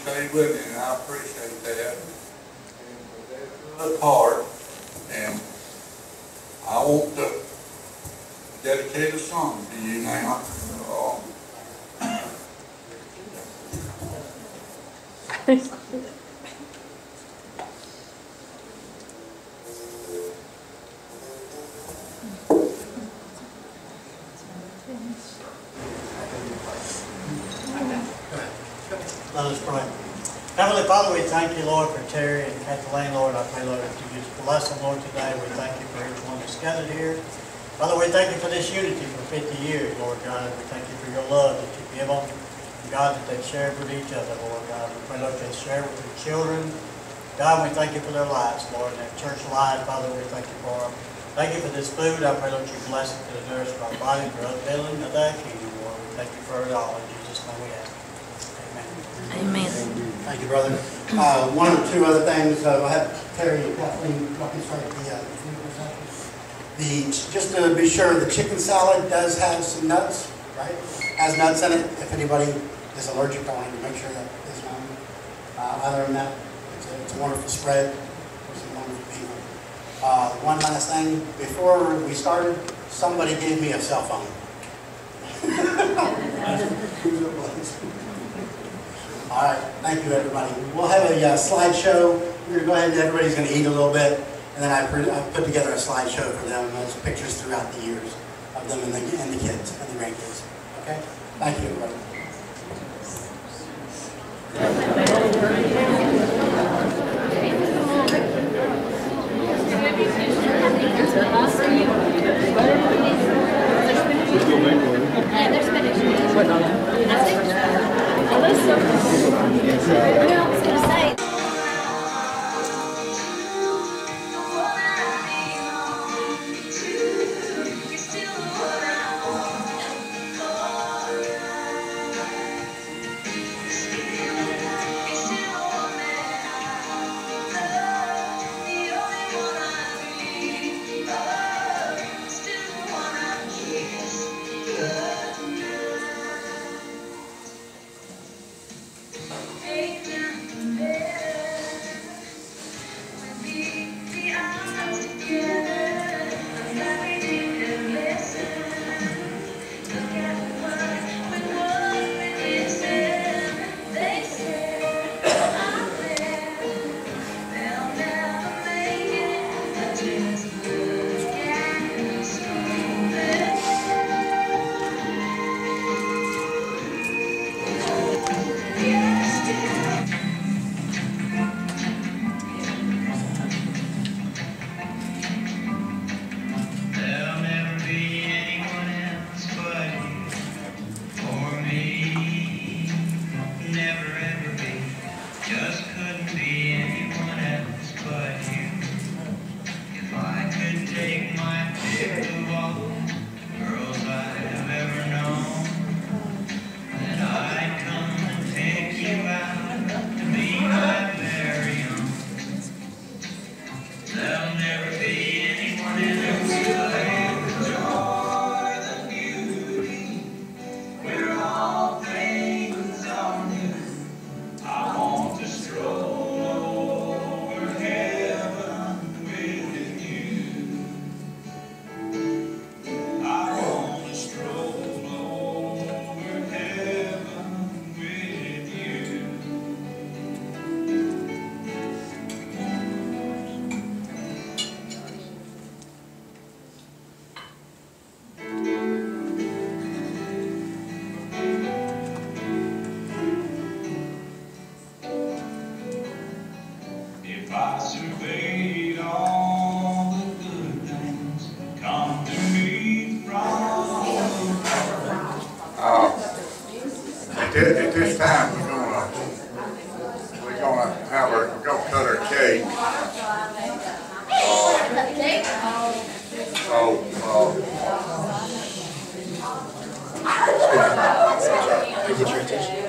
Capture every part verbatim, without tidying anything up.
stay with me, and I appreciate that. And the part, and I want to dedicate a song to you now. Uh, Let us pray. Heavenly Father, we thank you, Lord, for Terry and Kathleen, Lord. I pray, Lord, that you just bless them, Lord, today. We thank you for everyone that's gathered here. Father, we thank you for this unity for fifty years, Lord God. We thank you for your love that you give them. God, that they share with each other, Lord God. We pray, Lord, they share with their children. God, we thank you for their lives, Lord, and their church lives, Father, we thank you for them. Thank you for this food. I pray, Lord, you bless it to the nourish of our body, for upbuilding of thy kingdom, Lord. We thank you for it all. In Jesus' name we ask. Amen. Thank you, brother. Uh, one or two other things. Uh, I have Terry and Kathleen help me start the, uh, the, just to be sure, the chicken salad does have some nuts, right? Has nuts in it. If anybody is allergic, I want to make sure that is known. Uh, other than that, it's a, it's a wonderful spread. It's a wonderful people. Uh, one last thing. Before we started, somebody gave me a cell phone. All right, thank you, everybody. We'll have a uh, slideshow. We're going to go ahead and everybody's going to eat a little bit, and then I, I put together a slideshow for them. Those pictures throughout the years of them and the, and the kids and the grandkids. Okay? Thank you, everybody. At this time, we're gonna we're gonna have our we're gonna cut our cake. Uh, so, uh, Get your attention.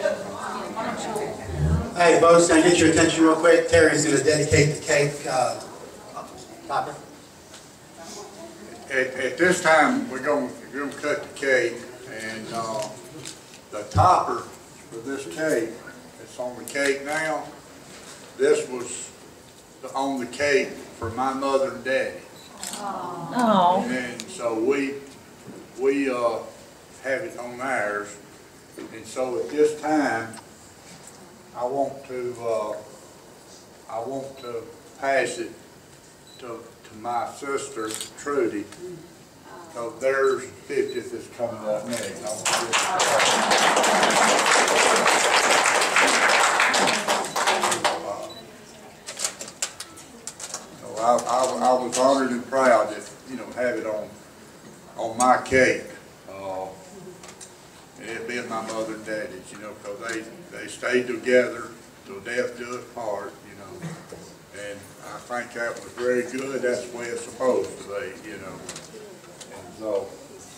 Hey, folks, can I get your attention real quick? Terry's going to dedicate the cake. Uh, Papa. At, at this time, we're gonna we're gonna cut the cake, and uh, the topper for this cake that's on the cake now, this was the- on the cake for my mother and daddy. Oh. And so we, we, uh, have it on ours. And so at this time, I want to, uh, I want to pass it to, to my sister Trudy. So theirs fiftieth is coming up next. I want to give it to her. So I, I, I was honored and proud to, you know, have it on, on my cake. Uh, and it being my mother and daddy's, you know, because they, they stayed together till death do us part, you know. And I think that was very good. That's the way it's supposed to be, you know. And so,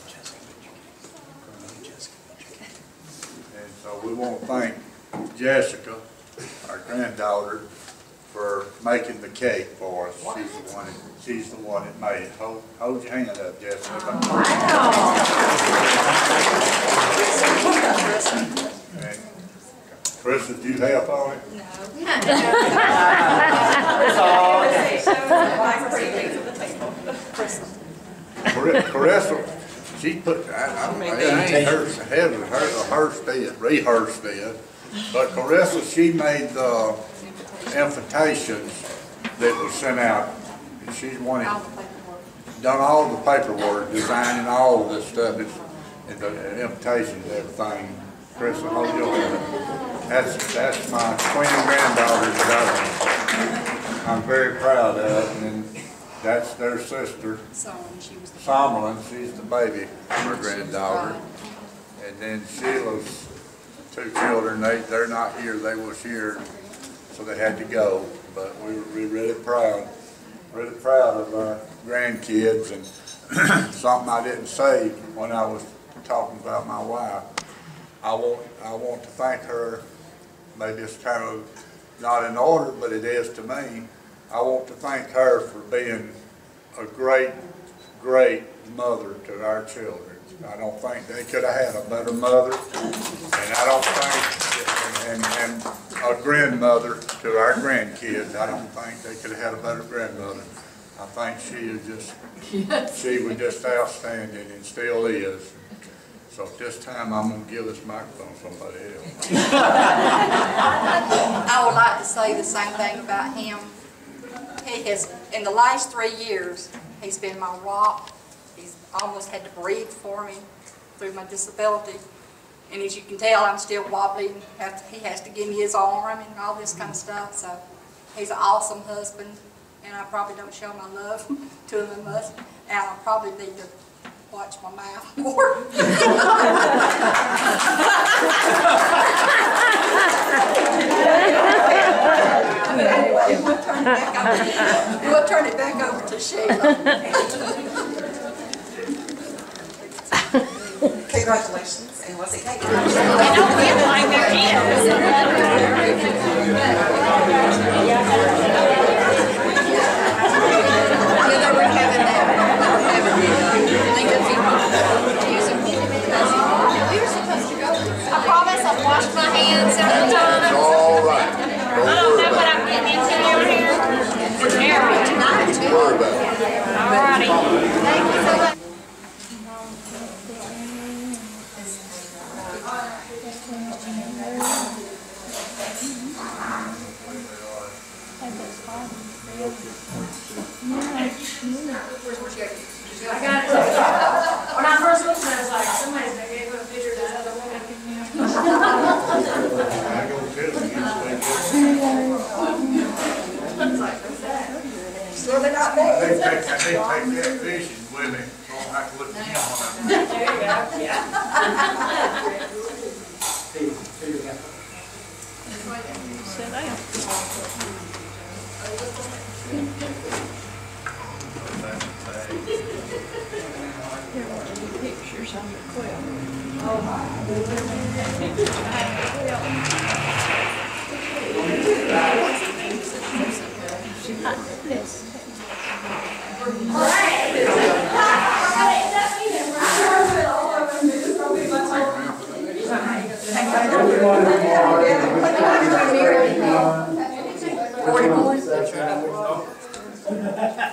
and so we want to thank Jessica, our granddaughter, for making the cake for us. She's the one that, she's the one that made it. Hold, hold your hand up, Jessica. And Chris, did you help on it? Carissa, she put, I, I don't know, it ain't hers, it was her, hers did, rehearsed did. But Carissa, she made the invitations that was sent out. And she's one that done all the paperwork, designing all of this stuff, it's, and the invitations and everything. Carissa, hold your hand. That's, that's my twin granddaughter that I, I'm very proud of, and that's their sister, Summerlin. She's the baby, her granddaughter. And then Sheila's two children, they, they're not here, they was here, so they had to go. But we were we really proud, really proud of our grandkids. And something I didn't say when I was talking about my wife, I want, I want to thank her. Maybe it's kind of not in order, but it is to me. I want to thank her for being a great, great mother to our children. I don't think they could have had a better mother, and I don't think, and, and a grandmother to our grandkids. I don't think they could have had a better grandmother. I think she is just, she was just outstanding and still is. So at this time, I'm going to give this microphone to somebody else. I would like to say the same thing about him. He has, in the last three years, he's been my rock. He's almost had to breathe for me through my disability. And as you can tell, I'm still wobbly. He has to give me his arm and all this kind of stuff. So he's an awesome husband, and I probably don't show my love to him much. And I probably need to watch my mouth more. Anyway, we'll turn it back over, we'll turn it back over to Sheila. Congratulations, and was it cake? They don't feel like they're Yeah, they were having that, they were having the thing of we were supposed to go. I promise I've washed my hands several times. All right. I don't know what I'm getting into over here. Don't worry about it. Alrighty. Thank you so much. I got it. When I first looked at it, I was like, somebody's gonna give a picture of that other woman. I go tell you, Still they're not there. they take, they take that fishing with me, so I don't have to look at him. There you go, yeah. Sit down. Here, what are the pictures on the quilt? Oh, I have this. Thank you.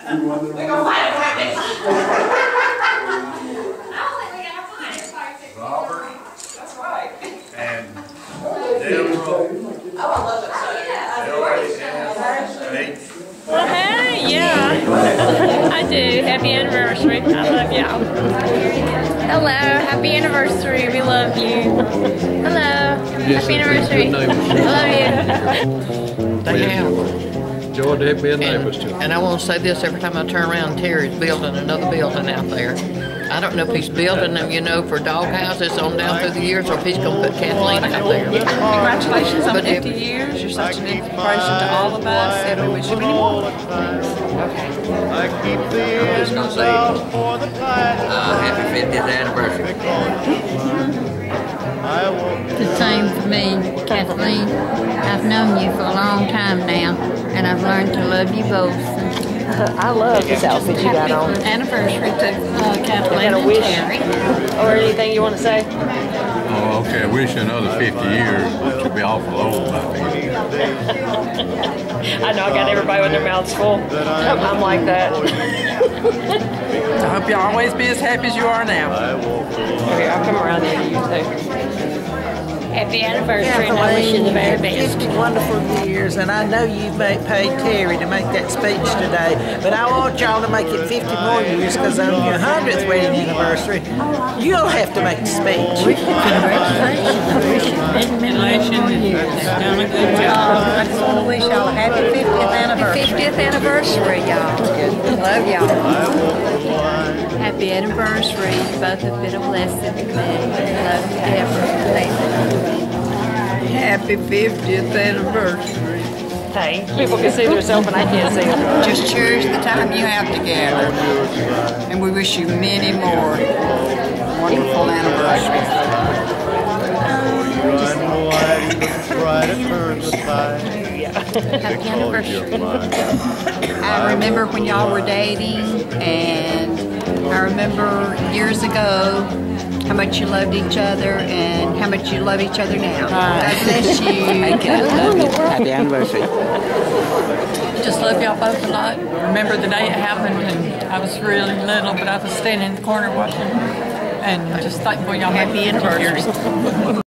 We gonna fight about this. I don't think we can have fun. It's like six. Robert That's right. and Deborah. Oh, I love it. H. Well, hey, yeah, I do. Happy anniversary. I love y'all. Hello, happy anniversary. We love you. Hello, happy anniversary. I love you. They have. Joy to be a neighbor to. And I want to say this every time I turn around, Terry's building another building out there. I don't know if he's building them, you know, for dog houses on down through the years, or if he's going to put Kathleen out there. Congratulations on But if- fifty years. You're such an inspiration to all of us, and we wish you many more. Okay. I'm just going to say, uh, happy fiftieth anniversary. The same for me, Kathleen. I've known you for a long time now, and I've learned to love you both. I love this outfit you got on. Anniversary to uh, Kathleen You got a and wish? Terry. Or anything you want to say? Oh, okay, I wish you another fifty years, which would be awful old, I think. I know I got everybody with their mouths full. I'm like that. I hope you'll always be as happy as you are now. Okay, I'll come around into you too. Happy anniversary, and I wish you the very best. fifty wonderful years, and I know you've made, paid Terry to make that speech today, but I want y'all to make it fifty more years, because on your hundredth wedding anniversary, you'll have to make the speech. Congratulations. I wish you many, many more years. You've done a good job. I just want to wish y'all a happy fiftieth anniversary. fiftieth anniversary, y'all. Love y'all. Happy anniversary. Both have been a blessing to me. Love you, Deborah. Happy fiftieth anniversary. Hey, people can see themselves and I can't see them. Just cherish the time you have together, and we wish you many more wonderful anniversaries. Happy anniversary. I remember when y'all were dating, and I remember years ago how much you loved each other and how much you love each other now. God bless you. Happy anniversary. Just love y'all both a lot. Remember the day it happened, and I was really little, but I was standing in the corner watching, and just thankful y'all happy anniversary.